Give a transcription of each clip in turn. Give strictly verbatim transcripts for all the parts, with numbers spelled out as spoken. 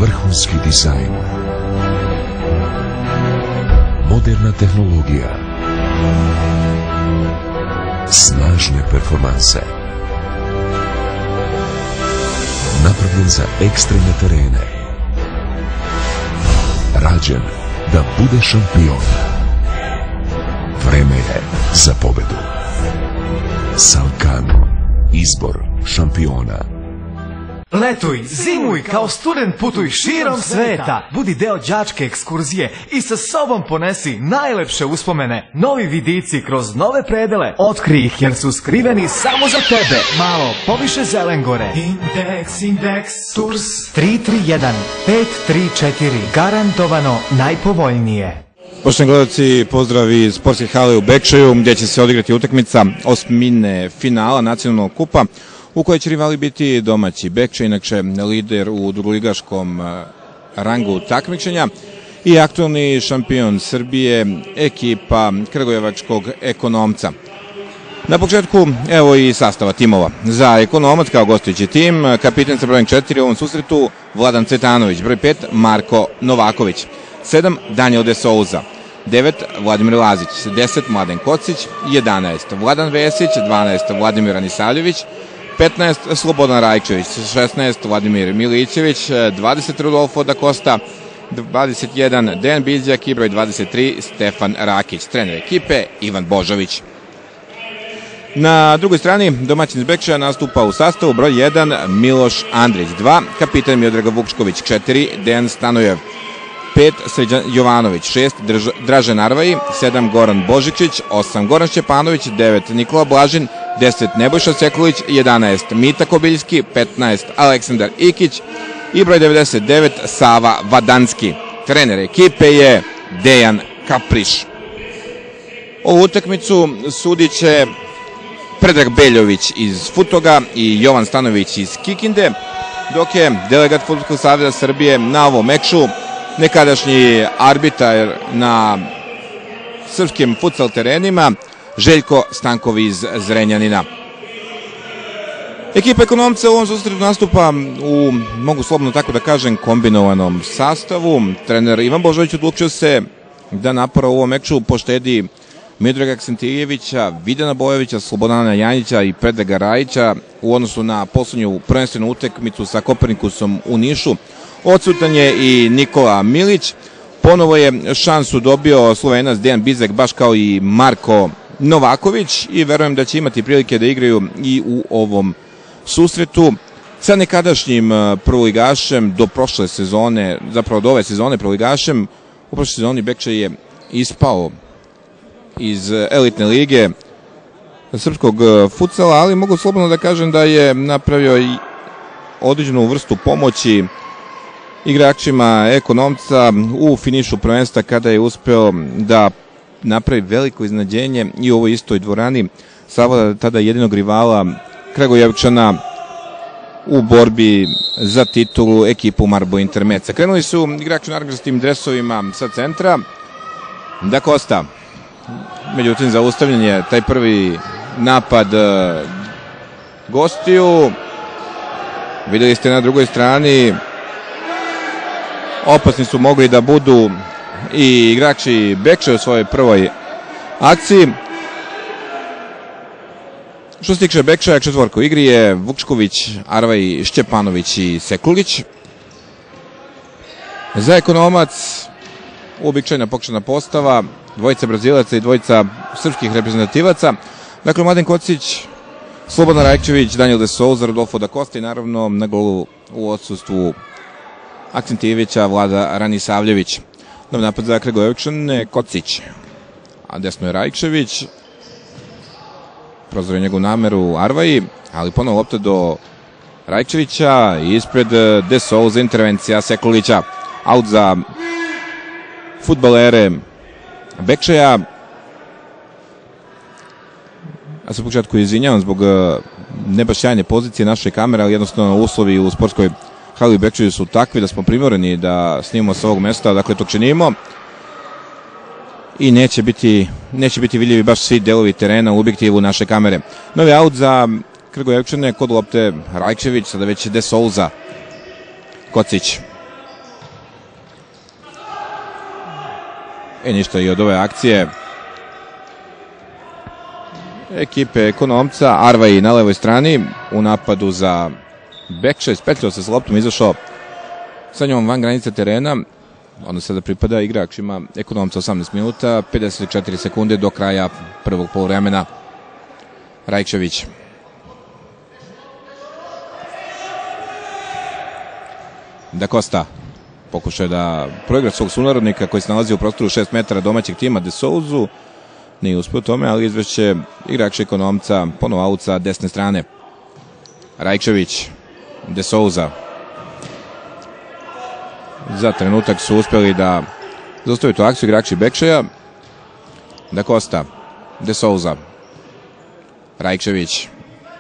Vrhunski dizajn, moderna tehnologija, snažne performanse, napravljen za ekstremne terene, rađen da bude šampion. Vreme je za pobedu. Salkan, izbor šampiona. Letuj, zimuj, kao student putuj širom sveta. Budi deo đačke ekskurzije i sa sobom ponesi najlepše uspomene. Novi vidici kroz nove predele. Otkri ih jer su skriveni samo za tebe. Malo poviše Zelengore. Indeks, indeks, Tours tri tri jedan pet tri četiri. Garantovano najpovoljnije. Poštovani gledalci, pozdrav iz sportske hale u Bečeju, gdje će se odigrati utakmica osmine finala nacionalnog kupa, u kojoj će rivali biti domaći Bečej, inače lider u drugoligaškom rangu takmičenja, i aktualni šampion Srbije, ekipa kragujevačkog Ekonomca. Na početku, evo i sastava timova. Za Ekonomac kao gostujući tim, kapiten sa brojem četiri u ovom susretu Vladan Cvetanović, broj pet Marko Novaković, sedam Daniel de Souza, devet Vladimir Lazić, deset Mladen Kocić, jedanaest Vladan Vesić, dvanaest Vladimir Anisavljević, petnaest Slobodan Rajčević, šesnaest Vladimir Milićević, dvadeset Rodolfo da Costa, dvadeset jedan Dejan Biđak i broj dvadeset tri Stefan Rakić. Trener ekipe Ivan Božović. Na drugoj strani domaćin iz Bečeja nastupa u sastavu broj jedan Miloš Andrić, dva kapitan Miodraga Vukčković, četiri Dejan Stanojev, pet Sređan Jovanović, šest Dražen Arvaji, sedam Goran Božičić, osam Goran Šćepanović, devet Nikola Blažin, deset Nebojša Sekulić, jedanaest Mita Kobiljski, petnaest Aleksandar Ikić i broj devedeset devet Sava Vadanski. Trener ekipe je Dejan Kapriš. Ovu utakmicu sudit će Predrag Beljović iz Futoga i Jovan Stanović iz Kikinde, dok je delegat Fudbalskog saveza Srbije na ovom meču nekadašnji arbitar na srpskim futsal terenima Željko Stankov iz Zrenjanina. Ekipa Ekonomca u ovom susretu nastupa u, mogu slobodno tako da kažem, kombinovanom sastavu. Trener Ivan Božović odlučio se da napora u ovom meču poštedi Miodraga Aksentijevića, Vidjana Bojovića, Slobodana Janjića i Predraga Rajića u odnosu na poslednju prvenstvenu utakmicu sa Kopernikusom u Nišu. Odsutan je i Nikola Milić. Ponovo je šansu dobio Slovenac Dejan Bizek, baš kao i Marko Novaković, i verujem da će imati prilike da igraju i u ovom susretu sa nekadašnjim prvoligašem do prošle sezone, zapravo do ove sezone prvoligašem. U prošle sezoni Bečej je ispao iz elitne lige srpskog futsala, ali mogu slobodno da kažem da je napravio i određenu vrstu pomoći igračima Ekonomca u finišu prvenstva, kada je uspeo da napravi veliko iznenađenje i u ovoj istoj dvorani savlada tada jedinog rivala Kragujevčana u borbi za titulu, ekipu Marbo Intermeca. Krenuli su igrači u narančastim dresovima sa centra. Da Costa, međutim, zaustavljen je taj prvi napad gostiju. Videli ste na drugoj strani, opasni su mogli da budu i igrači Bečeja u svojoj prvoj akciji. Što se tiče Bečeja, četvorka u igri je Vukčković, Arvaj, Šćepanović i Sekulić. Za Ekonomac uobičajena pokušana postava, dvojica Brazilaca i dvojica srpskih reprezentativaca. Dakle, Mladen Kocić, Slobodan Rajčević, Daniel de Souza, Rodolfo da Costa i naravno na golu u odsustvu Aksentijevića Vlada Ranisavljević. Novi napad za Kragujevčane, Kocić, a desno je Rajčević. Prozor je njegovu nameru Arvaji, ali ponovo lopta do Rajčevića i ispred de Souza intervencija Sekulića. Aut za fudbalere Bečeja. Ja se u početku izvinjavam zbog ne baš sjajne pozicije naše kamere, ali jednostavno uslovi u sportskoj hali u Bečeju su takvi da smo primorani da snimamo sa ovog mesta, dakle to činimo. I neće biti, neće biti vidljivi baš svi delovi terena u objektivu naše kamere. Novi aut za Kragujevčane, kod lopte Rajčević, sada već de Souza, Kocić. E ništa i od ove akcije. Ekipe Ekonomca, Arvaj na levoj strani u napadu za Bekša, ispetljao se s loptom, izašao sa njom van granice terena. Onda sada pripada igračima Ekonomca. Osamnaest minuta, pedeset četiri sekunde do kraja prvog poluvremena. Rajčević. Da Costa pokušao da proigra svog sunarodnika koji se nalazi u prostoru šest metara domaćeg tima De Souzu. Nije uspio tome, ali izvešće igrača Ekonomca, ponovo aut sa desne strane. Rajčević, De Souza. Za trenutak su uspjeli da zaustavi tu akciju igrači Bekšeja. Da Costa, De Souza, Rajčević.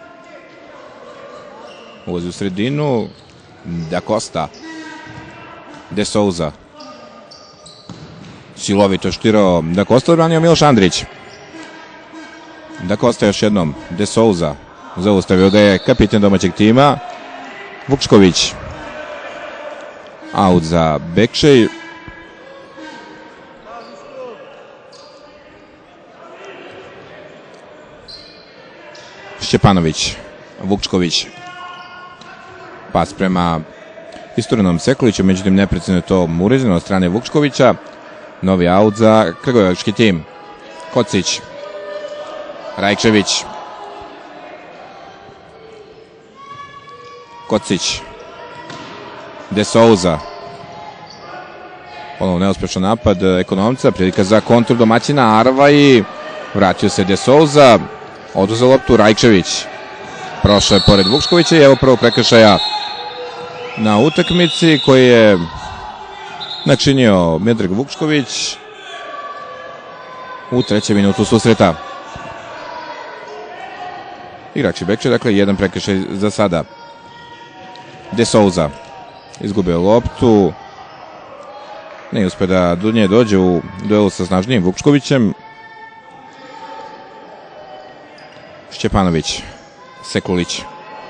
Ulazi u sredinu. Da Costa, De Souza. Silovito štirao Da Costa, odbranio Miloš Andrić. Da Costa još jednom, De Souza. Zaustavio ga je kapitan domaćeg tima Vukšković. Aut za Bekšej. Šćepanović, Vukšković. Pas prema isturenom Sekuliću, međutim neprecizno je to uređeno od strane Vukškovića. Novi aut za Kragujevački tim. Kocić, Rajčević. Kocić, De Souza. Ponovo neuspješan napad Ekonomca, prilika za kontru domaćina Arvaj. Vratio se De Souza, oduzeo loptu Rajčević. Prošao je pored Vukškovića i evo prvog prekršaja na utakmici koji je načinio Miodrag Vukšković u trećem minutu susreta. Igrači Bekče, dakle, jedan prekršaj za sada. De Souza izgubio loptu. Ne uspe da do nje dođe u duelu sa snažnijim Vukškovićem. Šćepanović, Sekulić.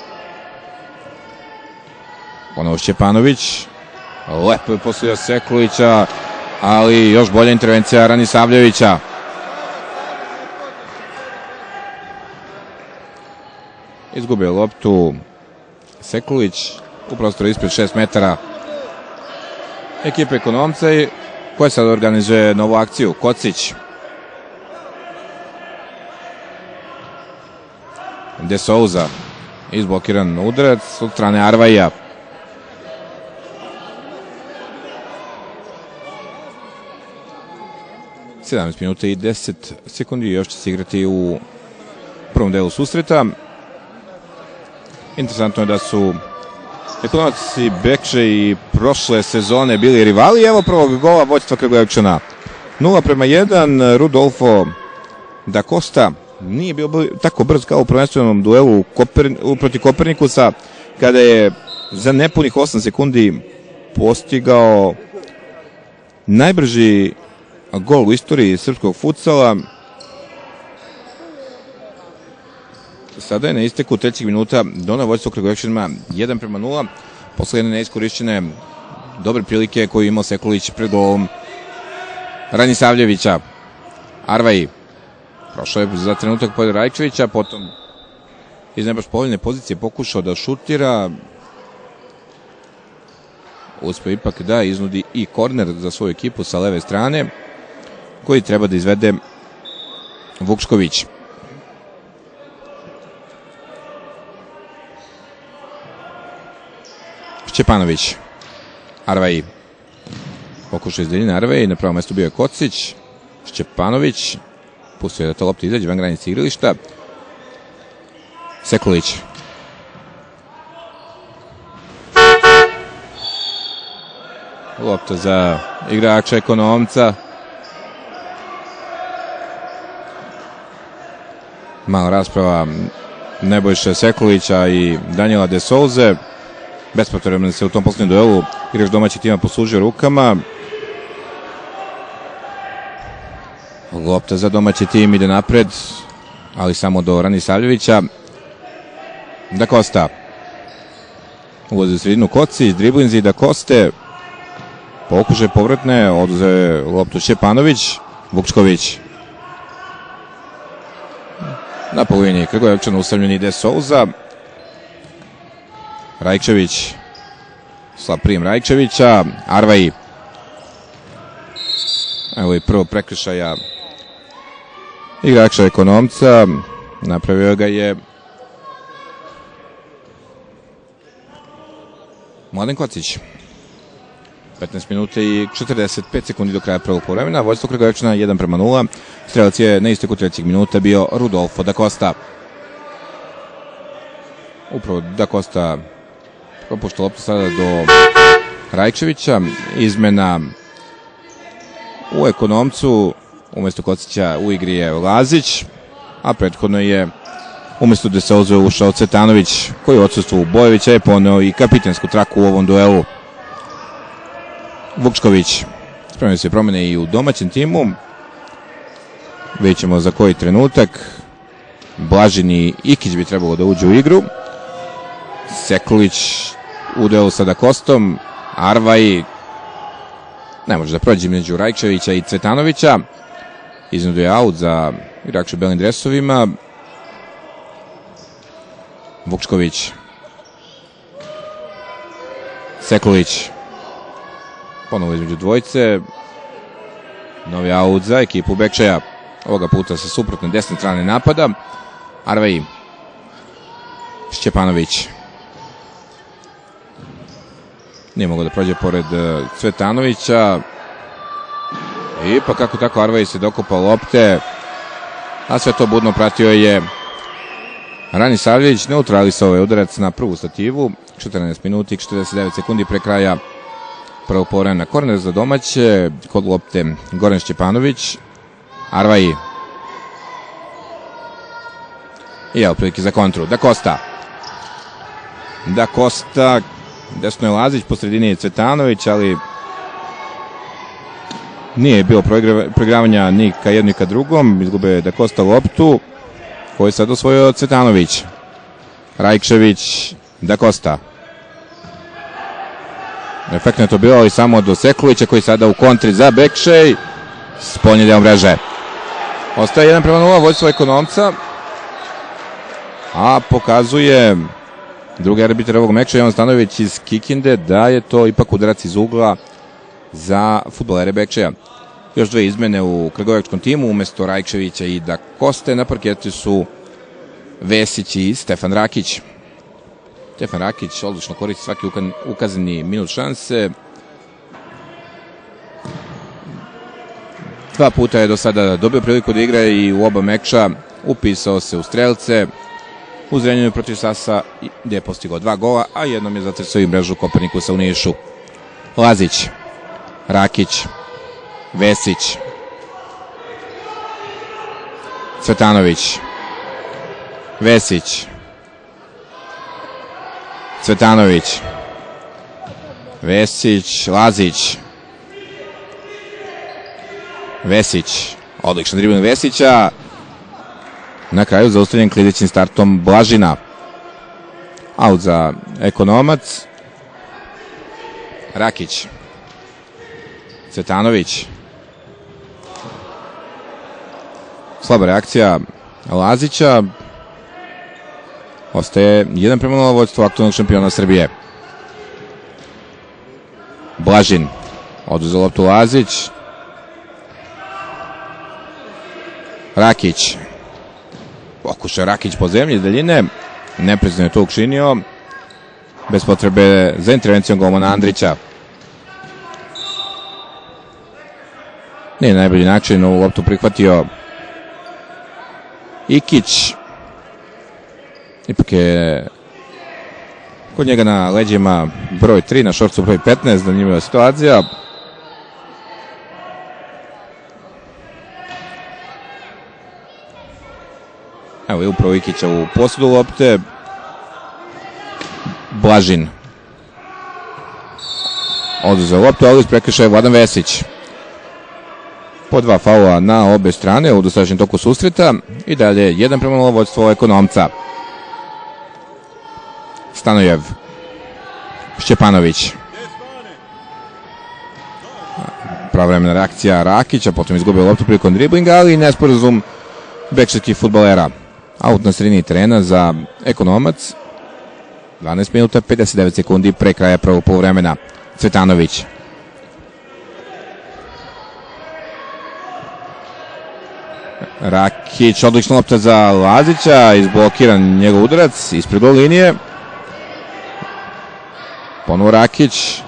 Ponovo Šćepanović. Lepo je poslio Sekulića, ali još bolja intervencija Ranisavljevića. Izgubio loptu Sekulić u prostoru ispred šest metara ekipe Ekonomca koja sad organizuje novu akciju. Kocić, De Souza, izblokiran udarac od strane Arvaja. sedamnaest minuta i deset sekundi još će se igrati u prvom delu susreta. Interesantno je da su Ekonomac i Bekše i prošle sezone bili rivali. Evo prvog gola vođstva Kragujevčana. nula prema jedan, Rudolfo Da Costa nije bio tako brz kao u prvenstvenom duelu protiv Kopernikusa, kada je za nepunih osam sekundi postigao najbrži gol u istoriji srpskog futsala. Sada je na isteku trećeg minuta donao vođstvo Kragujevčanima jedan prema nula. Posle jedne neiskorišćene dobre prilike koju imao Sekulić pred golom Ranisavljevića. Arvaj prošao je za trenutak pored Rajčevića, potom iz ne baš povoljne pozicije pokušao da šutira. Uspeo ipak da iznudi i korner za svoju ekipu sa leve strane, koji treba da izvede Vukšković. Šćepanović, Arvaj. Pokušao iz daljine Arvaj, na prvom mestu bio je Kocić. Šćepanović pustio da ta lopta izađe van granice igrališta. Sekulić. Lopta za igrača Ekonomca. Mala rasprava Nebojše Sekulića i Danijela De Souze. Bespotrebno se u tom posljednjem duelu igrač domaćeg tima poslužio rukama. Lopta za domaći tim ide napred, ali samo do Ranisavljevića. Da Costa ulazi u sredinu Kocić, driblinzi Da Coste. Pokušaj povratne, oduze loptu Šćepanović, Vučković. Na polovini Kragujevčana ustavljen ide Souza. Rajčević. Slab prijem Rajčevića. Arvaji. Evo i prvo prekršaja igrača Ekonomca. Napravio ga je Mladen Kocić. petnaest minuta i četrdeset pet sekundi do kraja prvog poluvremena. Vođstvo Kragujevčana jedan prema nula. Strelac je na isteku trećeg minuta bio Rudolfo da Costa. Upravo da Costa propušta loptu sada do Rajčevića. Izmena u Ekonomcu. Umesto Kocića u igri je Lazić, a prethodno je umesto da se ozove ušao Cvetanović, koji u odsustvu Bojevića je poneo i kapitensku traku u ovom duelu. Vučković. Spremaju se promene i u domaćem timu. Vidjet ćemo za koji trenutak. Blažin i Ikić bi trebalo da uđu u igru. Sekulić u duelu sa da Kostom. Arvaj ne može da prođe među Rajčevića i Cvetanovića. Iznudio je aut za igrača u belim dresovima. Vučković. Sekulić. Ponovo između dvojice. Novi aut za ekipu Bekčaja. Ovoga puta sa suprotne desne strane napada. Arvaj. Šćepanović. Nije mogao da prođe pored Cvetanovića. I pa kako tako Arvaj se dokopao lopte. A sve to budno pratio je Rani Savljević. Neutralisao ovaj udarac na prvu stativu. četrnaest minuta i četrdeset devet sekundi pre kraja prvog poluvremena. Korner za domaće. Kod lopte Goran Šćepanović. Arvaj. I evo prilike za kontru. Da Costa. Da Costa. Desno je Lazić, po sredini je Cvetanović, ali nije bilo proigravanja ni ka jednom ni ka drugom. Izgube da Costa loptu, koji je sad osvojio Cvetanović. Rajčević, da Costa. Efektno je to bilo, ali samo do Sekulića, koji sada u kontri za Bekšej. Spoljni deo mreže. Ostaje jedan prema nula, vođstvo Ekonomca. A pokazuje drugi arbiter ovog meča, Jovan Stanojević iz Kikinde, da je to ipak udarac iz ugla za fudbalere Bekčaja. Još dve izmene u kragujevačkom timu, umesto Rajčevića i da Koste na parketu su Vesić i Stefan Rakić. Stefan Rakić odlično koristi svaki ukazani minut šanse. Dva puta je do sada dobio priliku da igra i u oba meča upisao se u strelce. U Zrenjaninu protiv Sasa gde je postigao dva gola, a jednom je zatresao i mrežu Kopernikusa u Nišu. Lazić, Rakić, Vesić, Cvetanović, Vesić, Cvetanović, Vesić, Lazić, Vesić, odličan dribling Vesića. Na kraju zaustavljen klizećim startom Blažina. Aut za Ekonomac. Rakić. Cvetanović. Slaba reakcija Lazića. Ostaje jedan prema nula vođstvo aktualnog šampiona Srbije. Blažin. Oduzeo loptu Lazić. Rakić. Pokušao Rakić po zemlji iz daljine. Neprecizno je to učinio. Bez potrebe za intervencijom golmana Andrića. Nije najbolji način, ovu loptu prihvatio Ikić. Ipak je kod njega na leđima broj tri, na šorcu broj petnaest, zanimljiva situacija. Evo je upravo Ikića u posudu lopte. Blažin. Oduzeo loptu, ali prekršaj Vladan Vesić. Po dva faula na obe strane u dosadašnjem toku susreta. I dalje jedan prema nula vođstvo Ekonomca. Stanojev. Šćepanović. pravovremena reakcija Rakića, potom izgubio loptu prilikom driblinga, ali nesporazum bekševskih fudbalera. Aut na sredini terena za Ekonomac. dvanaest minuta, pedeset devet sekundi pre kraja prvog poluvremena. Cvetanović. Rakić, odlična lopta za Lazića, izblokiran njegov udarac ispred gol linije. Ponovo Rakić.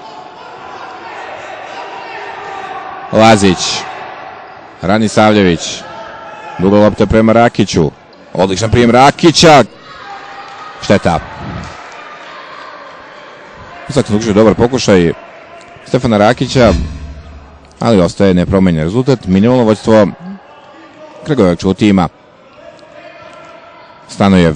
Lazić. Rani Savljević. Duga lopta prema Rakiću. Odličan prijem Rakića. Šteta. U svakom slučaju dobar pokušaj Stefana Rakića, ali ostaje nepromenjen rezultat. Minimalno vođstvo Kragujevačkog tima. Stanojev.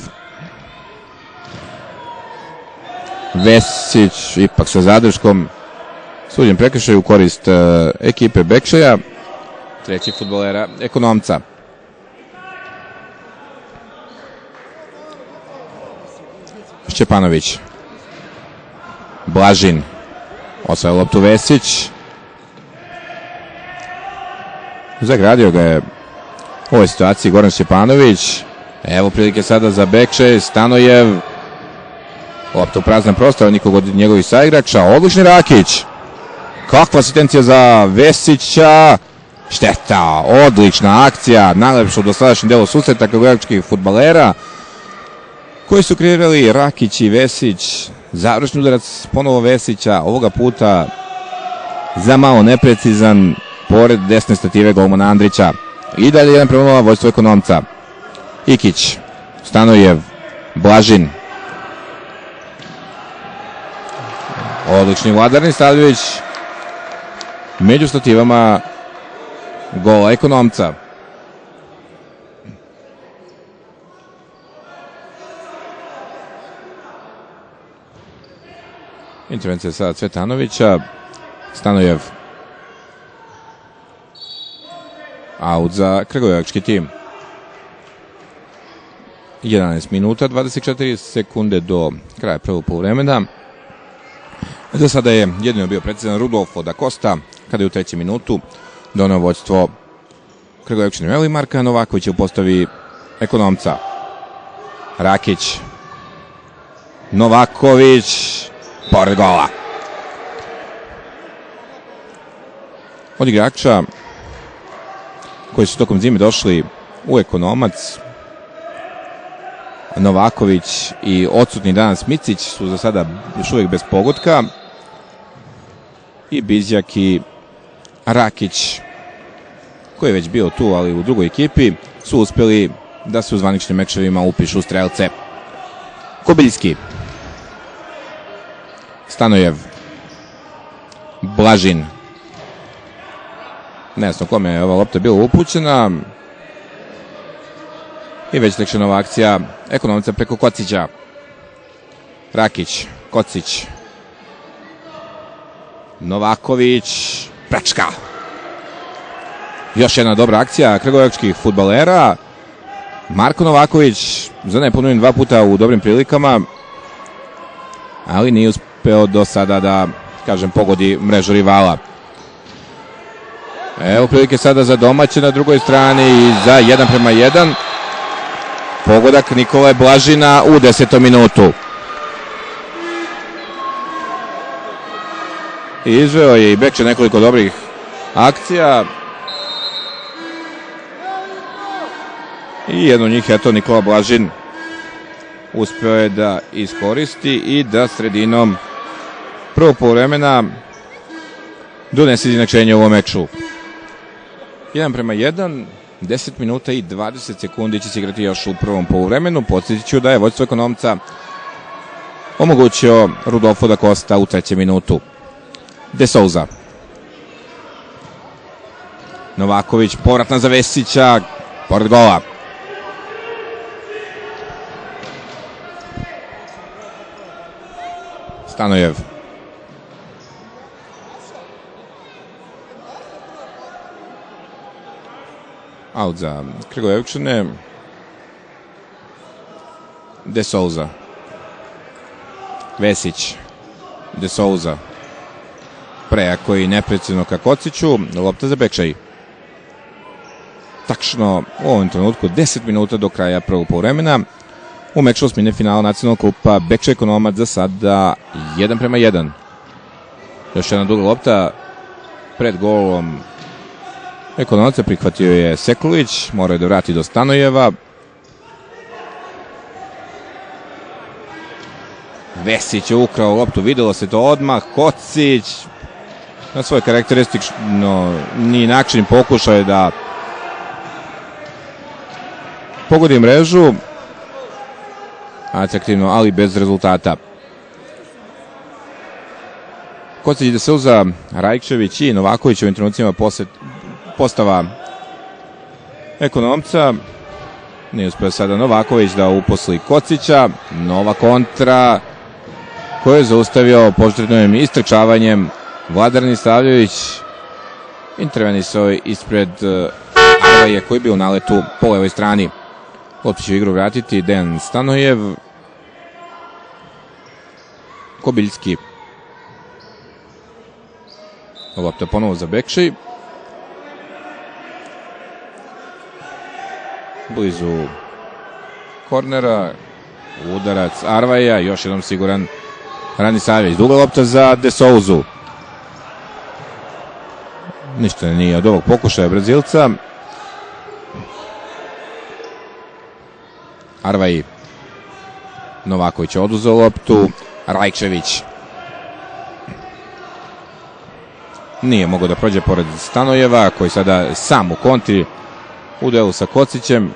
Vesić, ipak sa zadrškom. Suđen prekršaj u korist uh, ekipe Bekšeja. Treći fudbalera Ekonomca. Šćepanović. Blažin. Osvaja loptu Vesić. Zagradio ga je u ovoj situaciji Goran Šćepanović. Evo prilike sada za Bekšej. Stanojev. Lopta u prazan prostor, nikog od njegovih saigrača. Odlični Rakić. Kakva asistencija za Vesića. Šteta. Odlična akcija. Najlepša u dosadašnjem delu susreta kragujevačkih fudbalera koji su kreirali Rakić i Vesić. Završni udarac ponovo Vesića. Ovoga puta za malo neprecizan pored desne stative golmana Andrića. I dalje jedan prema nula vođstvo Ekonomca. Ikić. Stanojev. Blažin. Odlični Vladarni Stavljević. Među stativama gola Ekonomca. Intervencija sada Cvetanovića. Stanojev. Aut za kragujevački tim. jedanaest minuta, dvadeset četiri sekunde do kraja prvog poluvremena. Za sada je jedino bio precizan Rudolfo da Costa, kada je u trećem minutu doneo vođstvo Kragujevačkine. Eli Marka Novaković u postavi Ekonomca. Rakić. Novaković. Pored gola. Od igrača koji su tokom zime došli u Ekonomac, Novaković i odsutni danas Micić su za sada još uvijek bez pogotka. I Bizjak i Rakić, koji je već bio tu, ali u drugoj ekipi, su uspjeli da se u zvaničnim mečevima upišu strelce. Kobiljski. Stanojev. Blažin. Ne znam kome je ova lopta bila upućena. I već tekše nova akcija Ekonomca preko Kocića. Rakić. Kocić. Novaković. Prečka. Još jedna dobra akcija kragujevačkih fudbalera. Marko Novaković za neponovljen dva puta u dobrim prilikama, ali nije uspeo do sada da, kažem, pogodi mrežu rivala. Evo prilike sada za domaće na drugoj strani i za jedan prema jedan. Pogodak Nikole Blažina u desetom minutu. Izveo je i Bekče nekoliko dobrih akcija. I jedno od njih, eto, Nikola Blažin uspeo je da iskoristi i da sredinom prvog poluvremena donese izjednačenje u ovom meču. jedan prema jedan, deset minuta i dvadeset sekundi će se igrati još u prvom poluvremenu. Podsjetit ću da je vođstvo Ekonomca omogućio Rudolfo da Costa u trećem minutu. De Souza. Novaković, povratna za Vesića, pored gola. Stanojev. Aut za Kragujevčane. De Souza. Vesić. De Souza. prejako i neprecizno ka Kociću, lopta za Bekčaj. Tačno u ovom trenutku deset minuta do kraja prvog poluvremena. U meču osmine finala nacionalnog kupa Bekčaj Ekonomac za sada jedan prema jedan. Još jedna duga lopta pred golom Ekonomca, prihvatio je Sekulić, morao je da vrati do Stanojeva. Vesić je ukrao loptu, videlo se to odmah, Kocić na svoj karakteristično ni način pokušao je da pogodi mrežu, atraktivno, ali bez rezultata. Kocić ide se uza Rajkšević i Novaković u ovim trenucima postava Ekonomca. Nije uspio sada Novaković da uposli Kocića. Nova kontra koju je zaustavio poštretnim istrčavanjem Vladar Nisavljević. Intervenisao je ispred Arvaje koji je bio u naletu po levoj strani. Loptu će u igru vratiti Dejan Stanojev. Kobiljski. Lopta ponovo za Bekčaj. Blizu kornera. Udarac Arvaja. Još jednom siguran Ranisavljević. Duga lopta za De Souzu. Ništa nije od ovog pokušaja Brazilca. Arvaj. Novaković je oduzeo loptu. Rajkšević nije mogao da prođe pored Stanojeva, koji sada sam u kontri u duelu sa Kocićem.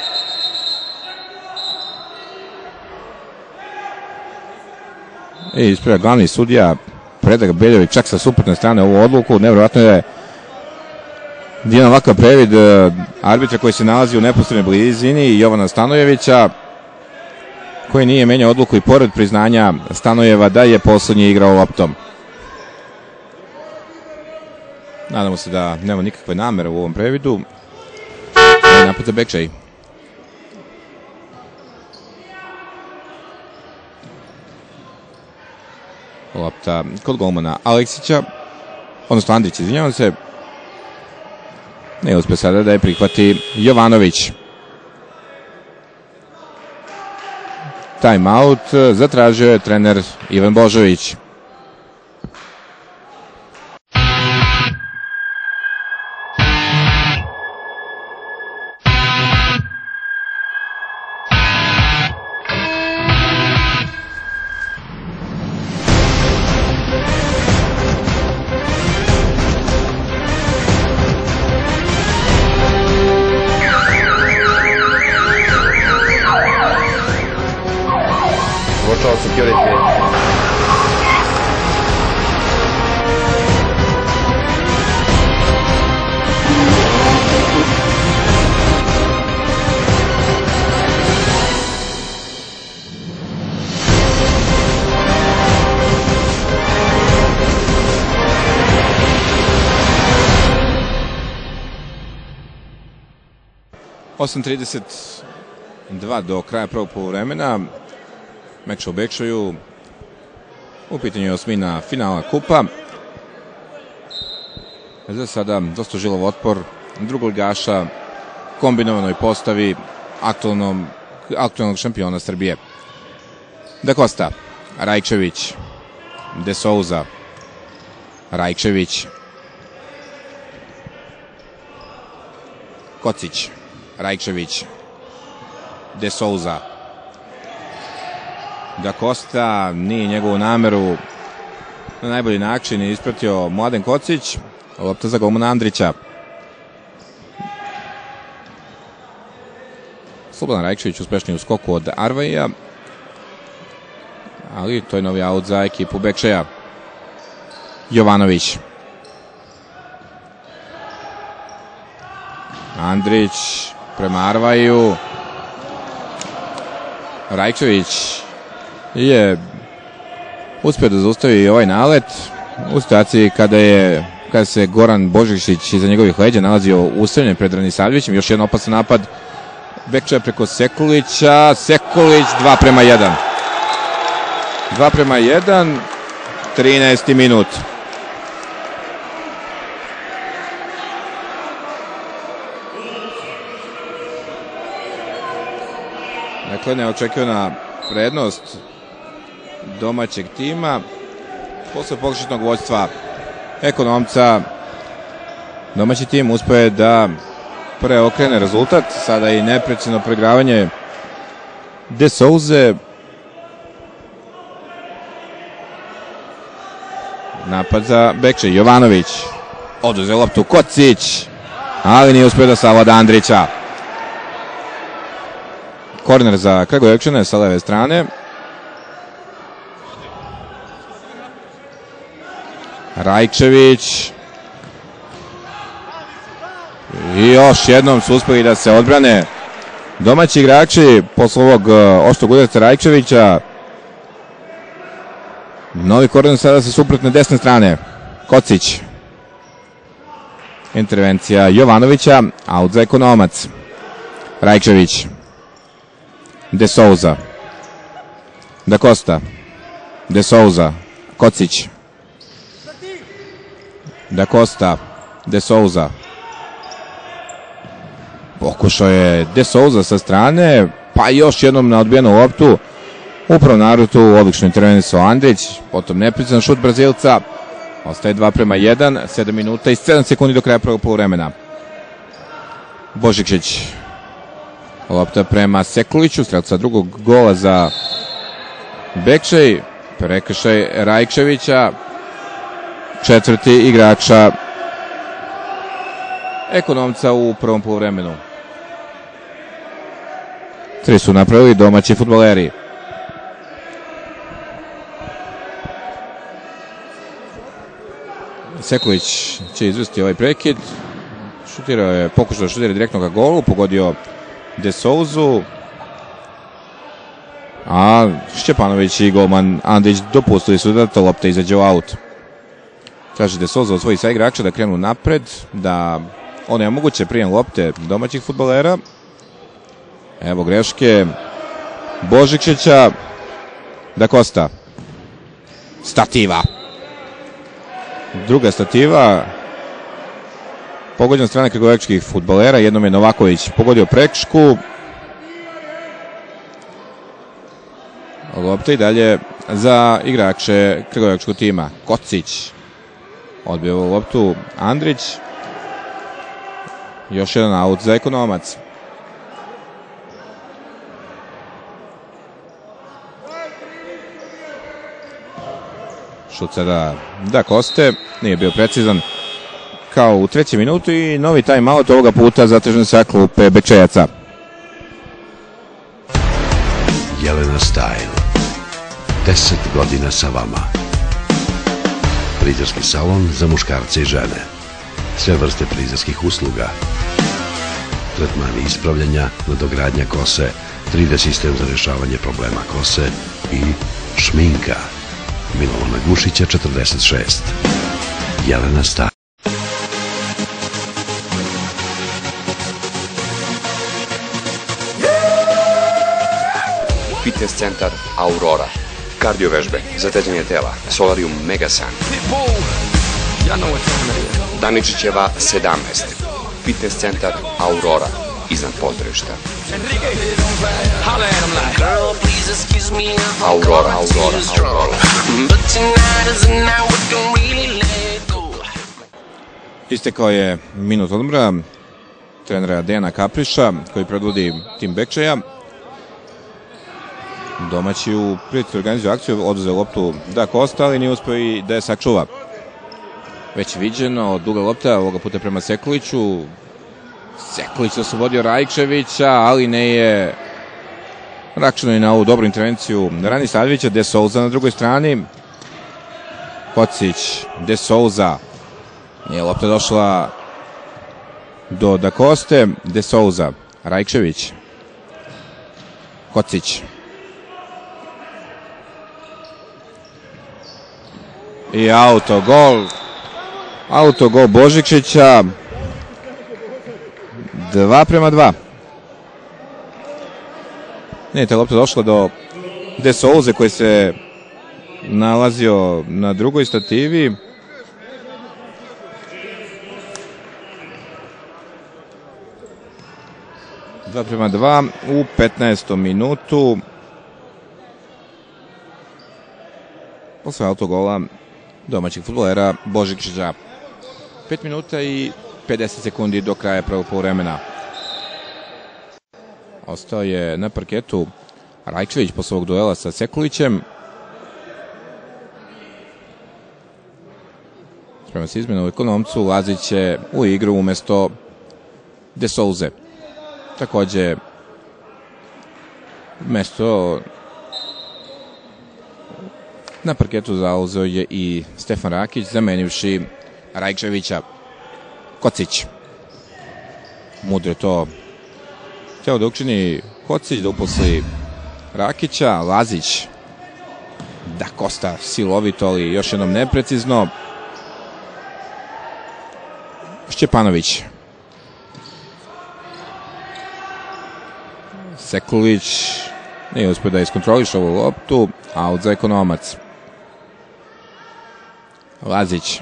I ispravlja glavni sudija Predrag Beljović čak sa suprotne strane ovu odluku. Nevjerojatno je jedan ovakav previd arbitra koji se nalazi u neposrednoj blizini Jovana Stanojevića, koji nije menjao odluku i pored priznanja Stanojeva da je poslednji igrao loptom. Nadamo se da nema nikakve namere u ovom previdu. Napad za Bekčaj. Lopta kod golmana Aleksića, odnosno Andrić, izvinjavam se. Ne uspe sada da je prihvati Jovanović. Time out zatražio je trener Ivan Božović. osam trideset dva do kraja prvog poluvremena. Meč u Bekčaju. U pitanju je osmina finala kupa. Za sada dosta žilov otpor drugoligaša kombinovanoj postavi aktualnog šampiona Srbije. Da Costa, Rajkšević, De Souza, Rajkšević, Kocić, Rajkšević, De Souza, Da Costa, nije njegovu nameru na najbolji način je ispratio Mladen Kocić. Lopta za golmana Andrića. Slobodan Rajkšević uspešniji u skoku od Arvaja, ali to je novi aut za ekipu Bekčaja. Jovanović, Andrić prema Arvaju. Rajkšević je uspio da zaustavi ovaj nalet u situaciji kada je kada se Goran Božišić iza njegovih leđa nalazio ustavljen pred Ranisavljevićem. Još jedan opasan napad Bekčaja preko Sekulića. Sekulić dva prema jedan. dva prema jedan, trinaesti minut. Dakle, neočekivana prednost domaćeg tima. Posle pokušetnog vođstva Ekonomca, domaći tim uspeo je da preokrene rezultat. Sada i neprecizno preigravanje De Souze. Napad za Bekčej, Jovanović oduzeo loptu, Kocić, ali nije uspio da savlada Andrića. Korner za Kragujevčane sa leve strane. Rajčević. I još jednom su uspeli da se odbrane domaći igrači posle ovog oštrog udarca Rajčevića. Novi korner sada sa suprotne desne strane. Kocić. Intervencija Jovanovića, aut za Ekonomac. Rajčević. De Souza. Da Costa. De Souza. Kocić. Da Costa. De Souza. Pokušao je De Souza sa strane, pa još jednom na odbijenu loptu. Upravo narutu odlično intervenisao Andrić, potom neprecizan šut Brazilca. Ostaje dva prema jedan, sedam minuta i sedam sekundi do kraja prvog poluvremena. Božičić. Lopta prema Sekuliću, strelca drugog gola za Bekčej. Prekršaj Rajčevića, četvrti igrača Ekonomca u prvom poluvremenu. Tri su napravili domaći fudbaleri. Sekulić će izvesti ovaj prekid. Šutirao je, pokušao da šutira direktno ka golu, pogodio De Souzu. A Šćepanović i golman Andrić dopustili su da ta lopta izađe u aut. Traži De Souza od svojih sa igrača da krenu napred, da one omoguće prijem lopte domaćih fudbalera. Evo greške Božičića. Da Costa. Stativa. Druga stativa. Pogođen strane kragujevčkih fudbalera. Jednom je Novaković pogodio prekšku. Lopta i dalje za igrače kragujevčkog tima. Kocić. Odbio loptu Andrić. Još jedan aut za Ekonomac. Šut sada Da Coste, nije bio precizan kao u trećem minutu i novi time-out ovoga puta zatražen sa klupe Bekčejaca. Jelena Style. Deset godina sa vama. Frizerski salon za muškarce i žene. Sve vrste frizerskih usluga. Tretmani ispravljanja, nadogradnja kose, tri D sistem za rješavanje problema kose i šminka. Milovana Gušića četrdeset šest. Jelena Style. Fitness centar Aurora. Kardio vežbe, zatezanje tela, Solarium Megasan. Daničićeva sedamnaest. Fitness centar Aurora, iznad pozorišta. Aurora, Aurora, Aurora. Istekao je minut odmora trenera Dejana Kapriša koji predvodi tim Bekčeja. Domaći u prilici organizuju akciju, oduzeo loptu Da Costa, ali nije uspio i da je sačuva. Već viđeno, duga lopta, ovoga puta prema Sekuliću. Sekulić oslobodio Rajčevića, ali ne je računao i na ovu dobru intervenciju Rani Sadvića. De Souza na drugoj strani. Kocić, De Souza. Nije lopta došla do Da Coste. De Souza, Rajčević. Kocić. I autogol. Autogol Božičića. Dva prema dva. Nije ta lopta došla do De Souze koji se nalazio na drugoj stativi. dva prema dva u petnaestom minutu. Posle autogola domaćeg fudbalera Božičića. pet minuta i pedeset sekundi do kraja prvog poluvremena. Ostao je na parketu Rajčević posle ovog duela sa Sekulićem. Prema se izmena u ekonomcu, Lazić je u igru umesto De Souze. Takođe, mesto na parketu zauzeo je i Stefan Rakić, zamenivši Rajčevića. Kocić. Mudro je to hteo da učini Kocić, da uposli Rakića. Lazić. Da Costa silovito, ali još jednom neprecizno. Šćepanović. Sekulić nije uspio da iskontroliše ovu loptu. Aut za ekonomac. Lazić.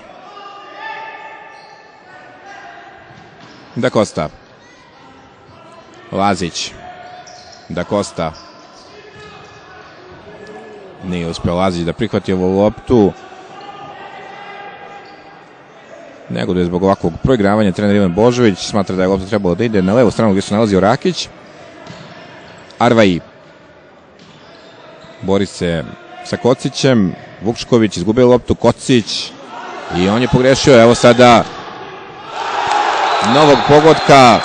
Da Costa. Lazić. Da Costa. Nije uspio Lazić da prihvati ovu loptu. Nego da je zbog ovakvog proigravanja trener Ivan Božović smatra da je lopta trebalo da ide na levu stranu gdje se nalazio Rakić. Arvaji. Bori se sa Kocićem. Vukšković izgubio loptu. Kocić. I on je pogrešio. Evo sada novog pogotka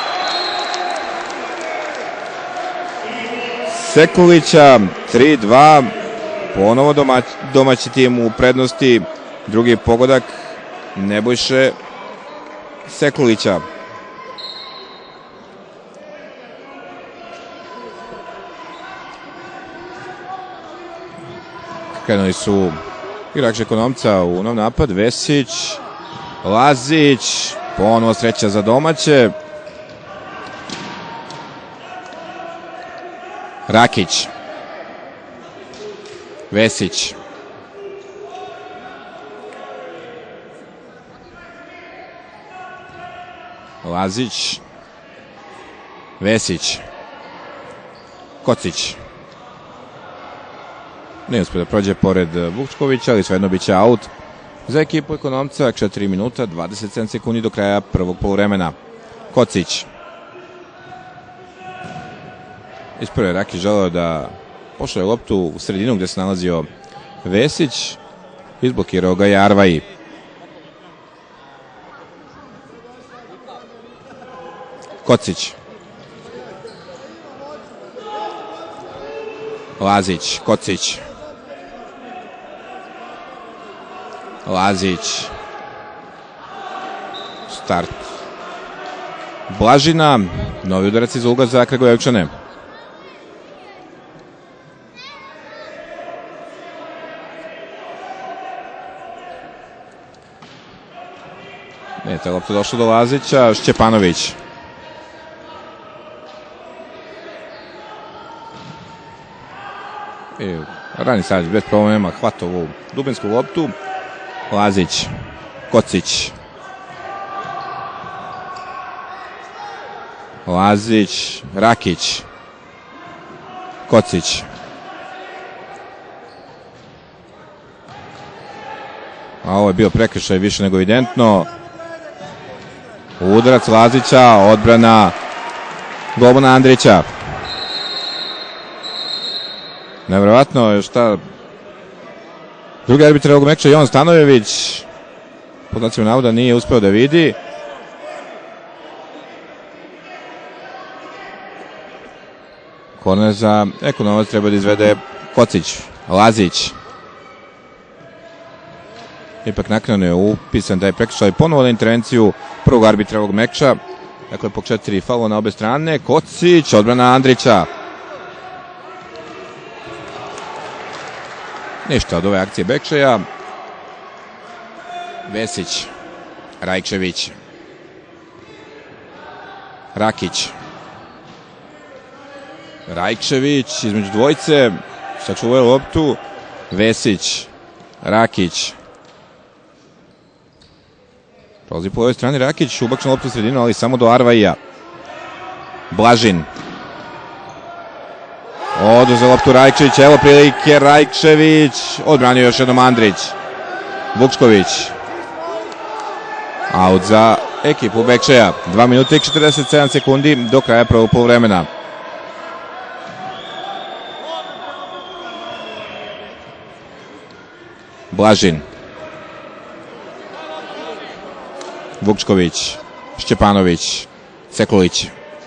Sekulića. tri dva. Ponovo domać, domaći tim u prednosti. Drugi pogodak Nebojše Sekulića. Krenuli su igrači ekonomca u nov napad. Vesić, Lazić, ponovo sreća za domaće. Rakić. Vesić. Lazić. Vesić. Kocić. Nije uspio da prođe pored Vukčkovića, ali svejedno biće aut za ekipu ekonomca. četiri minuta, dvadeset sedam sekundi do kraja prvog poluvremena. Kocić. Ispravo je Rakić želeo da pošle loptu u sredinu gde se nalazio Vesić. Izblokirao ga je Arvaji. Kocić. Lazić, Kocić. Lazić. Start Blažina. Novi udarac iz uga za Kragujevčane. Ne, ta lopta došla do Lazića. Šćepanović. I Rani Savić bez problema hvata ovu dubinsku loptu. Lazić. Kocić. Lazić. Rakić. Kocić. A ovo je bio prekršaj više nego evidentno. Udarac Lazića, odbrana Globana Andrića. Nevjerovatno šta drugi arbitrar ovog meča Jovan Stanojević pod znacima navoda nije uspeo da vidi. Korner za ekonomac treba da izvede Kocić. Lazić. Ipak naknadno je upisan da je prekršaj ponovo na intervenciju prvog arbitra ovog meča. Dakle, po četiri faula na obe strane. Kocić, odbrana Andrića. Ništa od ove akcije Bekšeja. Vesić. Rajčević. Rakić. Rajčević između dvojce. Sačuvaju loptu. Vesić. Rakić. Prolazi po ovoj strani Rakić. Ubačna lopta u sredinu, ali samo do Arvaija. Blažin. Oduzeo loptu Rajčević, evo prilike, Rajčević, odbranio još jednom Andrić. Vukčković. Aut za ekipu Bekčeja. dva minuta i četrdeset sedam sekundi do kraja prvog poluvremena. Blažin. Vukčković. Šćepanović. Sekulić.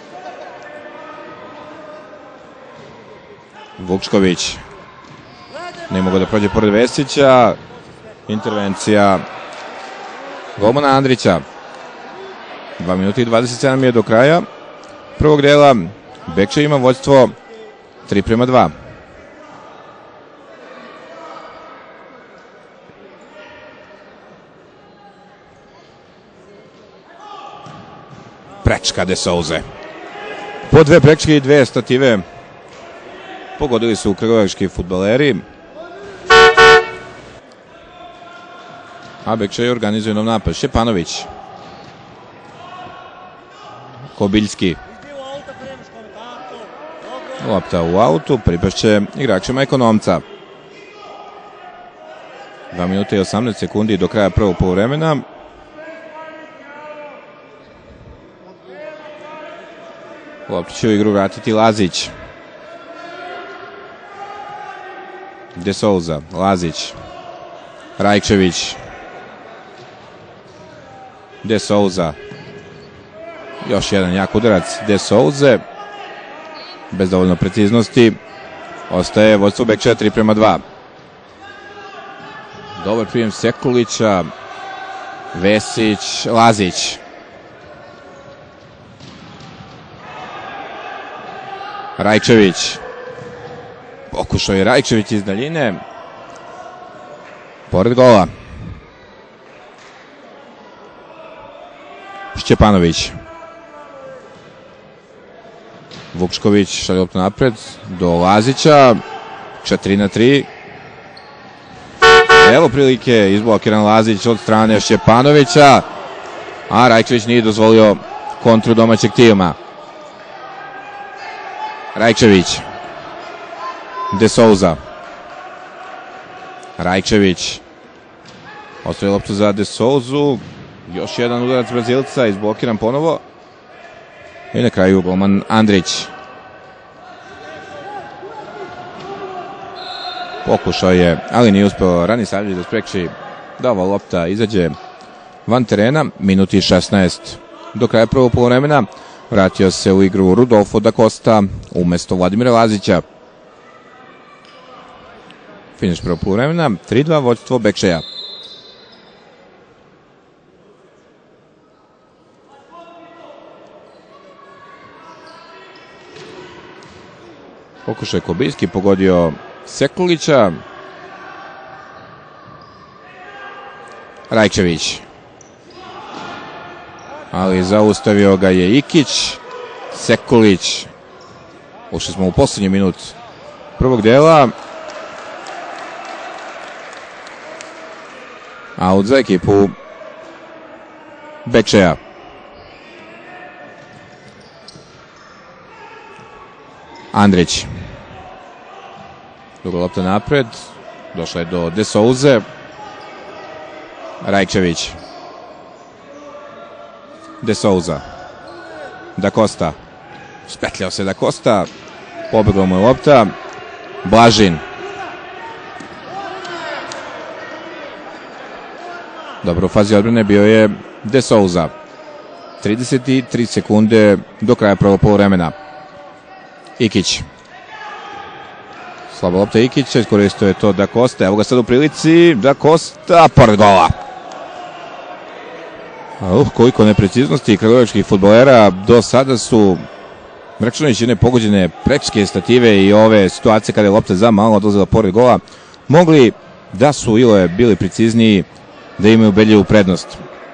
Vukčković. Ne mogu da prođe pored Vesića. Intervencija golmana Andrića. dva minuta i dvadeset sedam je do kraja prvog dela. Bekčej ima vođstvo tri prema dva. Prečka de Souze. Po dve prečke i dve stative pogodili su kraljevački fudbaleri. A Bekčej organizuje nov napad. Šćepanović. Kobiljski. Lopta u autu, pripašće igračima Ekonomca. dva minuta i osamnaest sekundi do kraja prvog poluvremena. Loptu će u igru vratiti Lazić. De Souza, Lazić. Rajčević. De Souza. Još jedan jak udarac De Souze. Bez dovoljno preciznosti. Ostaje vođstvo Bekčeja tri prema dva. Dobar prijem Sekulića. Vesić, Lazić. Rajčević. Pokušao je Rajčević iz daljine. Pored gola. Šćepanović. Vukčković šalje loptu napred do Lazića. četiri na tri. Evo prilike, izblokiran Lazić od strane Šćepanovića. A Rajčević nije dozvolio kontru domaćeg tima. Rajčević. De Souza. Rajčević. Ostaje loptu za De Souzu. Još jedan udarac Brazilca, izblokiran ponovo. I na kraju golman Andrić. Pokušao je, ali nije uspeo Rani Savljević da spreči da ova lopta izađe van terena. Minuti šesnaest do kraja prvog poluvremena. Vratio se u igru Rudolfo da Costa umesto Vladimira Lazića. Finiš prvog poluvremena, tri dva vođstvo Bekčeja. Pokušaj Kobiljski, pogodio Sekulića. Rajčević. Ali zaustavio ga je Ikić. Sekulić. Ušli smo u poslednji minut prvog dela. Aut za ekipu Bekčeja. Andrić. Dugo lopta napred. Došla je do De Souze. Rajčević. De Souza. Da Costa. Spetljao se Da Costa. Pobegla mu je lopta. Blažin. Dobro, u fazi odbrane bio je De Souza. trideset tri sekunde do kraja prvog poluvremena. Ikić. Slaba lopta Ikića, iskoristio je to Da Costa. Evo ga sad u prilici. Da Costa, pored gola. Uh, koliko nepreciznosti kraljevačkih fudbalera do sada su, računajući jedne pogođene prečke stative i ove situacije kada je lopta za malo odlazila pored gola, mogli da su ili bili precizniji, da imaju ubedljivu prednost.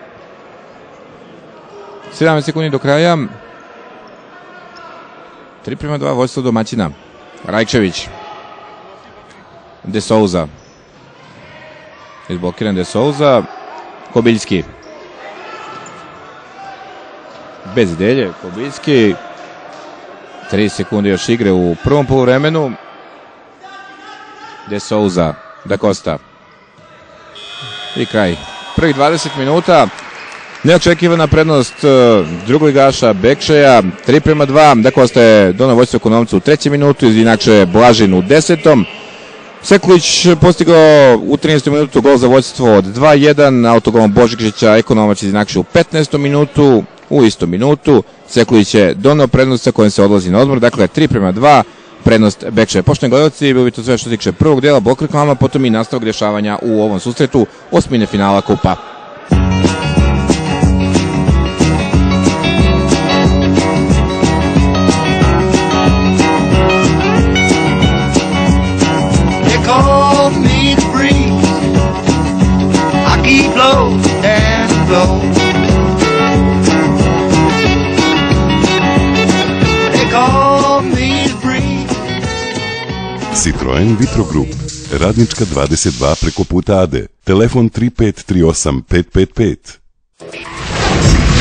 sedamnaest sekundi do kraja. tri prema dva vođstvo domaćina. Rajčević. De Souza. Izblokiran De Souza. Kobiljski. Bez delje, Kobiljski. tri sekunde još igre u prvom poluvremenu. De Souza, Da Costa. I kraj. Prvih dvadeset minuta. Neočekivana prednost drugoligaša Bekšeja, tri prema dva. Da Costa je donao vođstvo Ekonomcu u trećem minutu, inakše Blažin u desetom. Sekulić postigao u trinaestom minutu gol za vođstvo od dva jedan, autogolom Božikića Ekonomac inakše u petnaestom minutu. U istom minutu Sekulić je donao prednost sa kojim se odlazi na odmor, dakle tri prema dva, prednost Bekšeja. Poštovani gledalci, bilo bi to sve što tiče prvog dela, bok reklama, potom i nastavak dešavanja u ovom susretu osmine finala Kupa. Citroen Vitro Group, Radnička dvadeset dva preko puta Ade, telefon tri pet tri osam pet pet pet.